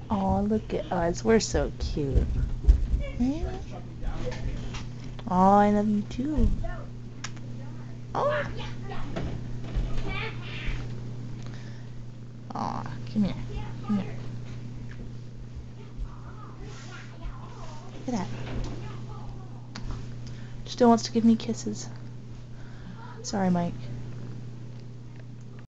Oh, look at us. We're so cute. Oh, I love you too. Oh. Aw, come here. Come here. Look at that. Still wants to give me kisses. Sorry, Mike.